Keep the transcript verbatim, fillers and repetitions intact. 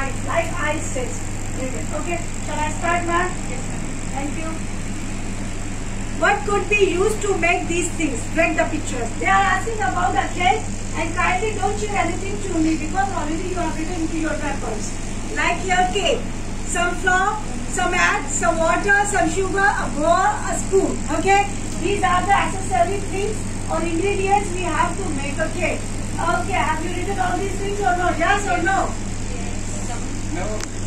ice, like ice says. Okay, shall I start, ma'am? Yes, ma'am. Thank you. What could be used to make these things? Read the pictures. They are asking about the cake, and kindly don't share anything to me because already you have written into your papers. Like your cake, some flour, some egg, some water, some sugar, a bowl, a spoon. Okay, these are the accessory things or ingredients we have to make a cake. Okay, have you written all these things or no? Yes or no? Yes. No.